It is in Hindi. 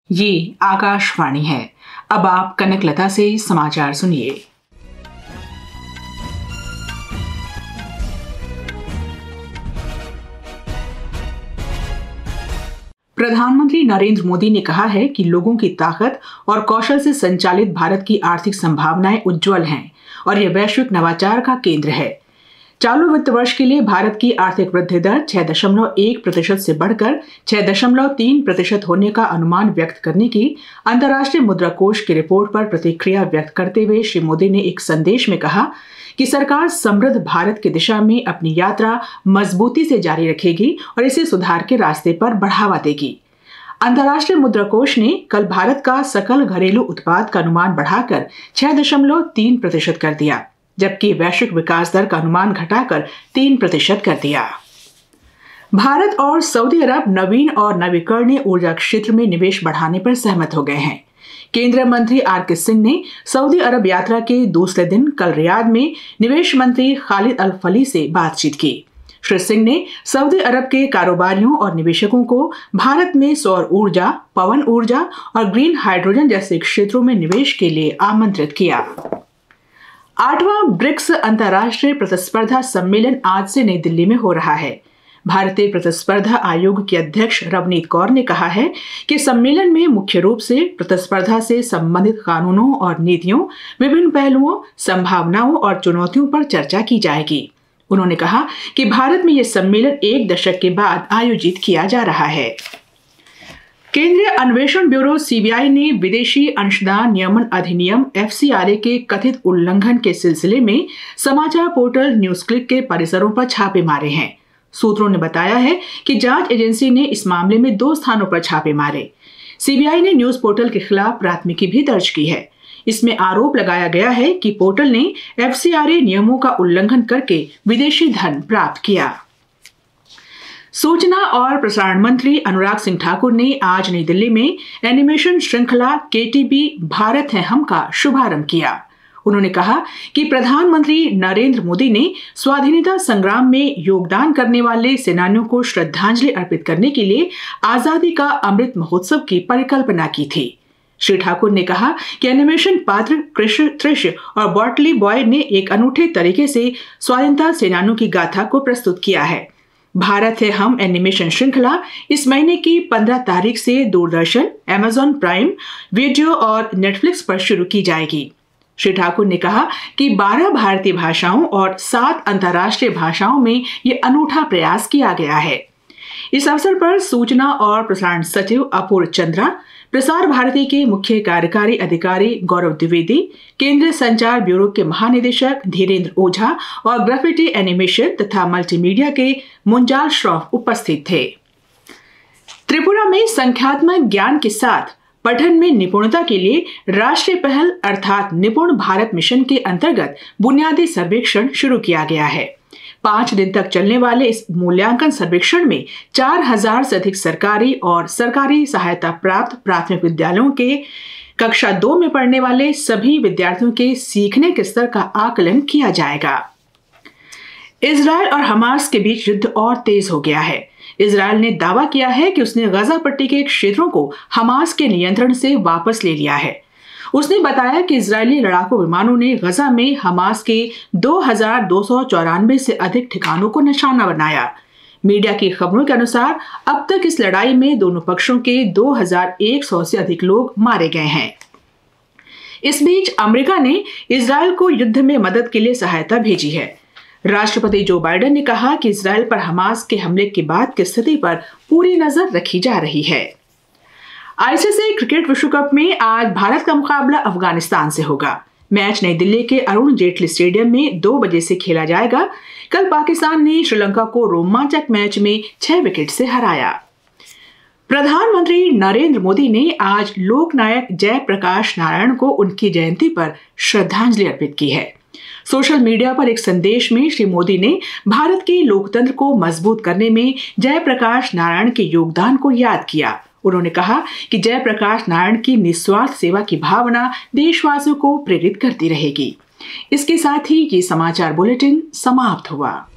ये आकाशवाणी है। अब आप कनकलता से समाचार सुनिए। प्रधानमंत्री नरेंद्र मोदी ने कहा है कि लोगों की ताकत और कौशल से संचालित भारत की आर्थिक संभावनाएं उज्जवल हैं और यह वैश्विक नवाचार का केंद्र है। चालू वित्त वर्ष के लिए भारत की आर्थिक वृद्धि दर 6.1% से बढ़कर 6.3% होने का अनुमान व्यक्त करने की अंतर्राष्ट्रीय मुद्रा कोष की रिपोर्ट पर प्रतिक्रिया व्यक्त करते हुए श्री मोदी ने एक संदेश में कहा कि सरकार समृद्ध भारत की दिशा में अपनी यात्रा मजबूती से जारी रखेगी और इसे सुधार के रास्ते पर बढ़ावा देगी। अंतर्राष्ट्रीय मुद्रा कोष ने कल भारत का सकल घरेलू उत्पाद का अनुमान बढ़ाकर 6.3% कर दिया, जबकि वैश्विक विकास दर का अनुमान घटाकर 3% कर दिया। भारत और सऊदी अरब नवीन और नवीकरणीय ऊर्जा क्षेत्र में निवेश बढ़ाने पर सहमत हो गए हैं। केंद्रीय मंत्री आर.के. सिंह ने सऊदी अरब यात्रा के दूसरे दिन कल रियाद में निवेश मंत्री खालिद अल फली से बातचीत की। श्री सिंह ने सऊदी अरब के कारोबारियों और निवेशकों को भारत में सौर ऊर्जा, पवन ऊर्जा और ग्रीन हाइड्रोजन जैसे क्षेत्रों में निवेश के लिए आमंत्रित किया। 8वां ब्रिक्स अंतर्राष्ट्रीय प्रतिस्पर्धा सम्मेलन आज से नई दिल्ली में हो रहा है। भारतीय प्रतिस्पर्धा आयोग के अध्यक्ष रवनीत कौर ने कहा है कि सम्मेलन में मुख्य रूप से प्रतिस्पर्धा से संबंधित कानूनों और नीतियों, विभिन्न पहलुओं, संभावनाओं और चुनौतियों पर चर्चा की जाएगी। उन्होंने कहा कि भारत में यह सम्मेलन एक दशक के बाद आयोजित किया जा रहा है। केंद्रीय अन्वेषण ब्यूरो सीबीआई ने विदेशी अंशदान नियमन अधिनियम FCRA के कथित उल्लंघन के सिलसिले में समाचार पोर्टल न्यूज क्लिक के परिसरों पर छापे मारे हैं। सूत्रों ने बताया है कि जांच एजेंसी ने इस मामले में 2 स्थानों पर छापे मारे। सीबीआई ने न्यूज पोर्टल के खिलाफ प्राथमिकी भी दर्ज की है। इसमें आरोप लगाया गया है कि पोर्टल ने FCRA नियमों का उल्लंघन करके विदेशी धन प्राप्त किया। सूचना और प्रसारण मंत्री अनुराग सिंह ठाकुर ने आज नई दिल्ली में एनिमेशन श्रृंखला KTB भारत है हम का शुभारंभ किया। उन्होंने कहा कि प्रधानमंत्री नरेंद्र मोदी ने स्वाधीनता संग्राम में योगदान करने वाले सेनानियों को श्रद्धांजलि अर्पित करने के लिए आजादी का अमृत महोत्सव की परिकल्पना की थी। श्री ठाकुर ने कहा कि एनिमेशन पात्र कृष्ण, त्रिश और बॉटली बॉय ने एक अनूठे तरीके से स्वाधीनता सेनानियों की गाथा को प्रस्तुत किया है। भारत है हम एनिमेशन श्रृंखला इस महीने की 15 तारीख से दूरदर्शन, Amazon प्राइम वीडियो और नेटफ्लिक्स पर शुरू की जाएगी। श्री ठाकुर ने कहा कि 12 भारतीय भाषाओं और 7 अंतर्राष्ट्रीय भाषाओं में ये अनूठा प्रयास किया गया है। इस अवसर पर सूचना और प्रसारण सचिव अपूर्व चंद्रा, प्रसार भारती के मुख्य कार्यकारी अधिकारी गौरव द्विवेदी, केंद्रीय संचार ब्यूरो के महानिदेशक धीरेन्द्र ओझा और ग्राफिटी एनिमेशन तथा मल्टीमीडिया के मुंजाल श्रॉफ उपस्थित थे। त्रिपुरा में संख्यात्मक ज्ञान के साथ पठन में निपुणता के लिए राष्ट्रीय पहल अर्थात निपुण भारत मिशन के अंतर्गत बुनियादी सर्वेक्षण शुरू किया गया है। 5 दिन तक चलने वाले इस मूल्यांकन सर्वेक्षण में 4000 से अधिक सरकारी और सरकारी सहायता प्राप्त प्राथमिक विद्यालयों के कक्षा 2 में पढ़ने वाले सभी विद्यार्थियों के सीखने के स्तर का आकलन किया जाएगा। इजरायल और हमास के बीच युद्ध और तेज हो गया है। इजरायल ने दावा किया है कि उसने गजा पट्टी के क्षेत्रों को हमास के नियंत्रण से वापस ले लिया है। उसने बताया कि इजरायली लड़ाकू विमानों ने गजा में हमास के 2294 से अधिक ठिकानों को निशाना बनाया। मीडिया की खबरों के अनुसार अब तक इस लड़ाई में दोनों पक्षों के 2100 से अधिक लोग मारे गए हैं। इस बीच अमेरिका ने इजरायल को युद्ध में मदद के लिए सहायता भेजी है। राष्ट्रपति जो बाइडेन ने कहा कि इजरायल पर हमास के हमले के बाद की स्थिति पर पूरी नजर रखी जा रही है। आईसीसी क्रिकेट विश्व कप में आज भारत का मुकाबला अफगानिस्तान से होगा। मैच नई दिल्ली के अरुण जेटली स्टेडियम में 2 बजे से खेला जाएगा। कल पाकिस्तान ने श्रीलंका को रोमांचक मैच में 6 विकेट से हराया। प्रधानमंत्री नरेंद्र मोदी ने आज लोकनायक जयप्रकाश नारायण को उनकी जयंती पर श्रद्धांजलि अर्पित की है। सोशल मीडिया पर एक संदेश में श्री मोदी ने भारत के लोकतंत्र को मजबूत करने में जयप्रकाश नारायण के योगदान को याद किया। उन्होंने कहा कि जयप्रकाश नारायण की निस्वार्थ सेवा की भावना देशवासियों को प्रेरित करती रहेगी। इसके साथ ही ये समाचार बुलेटिन समाप्त हुआ।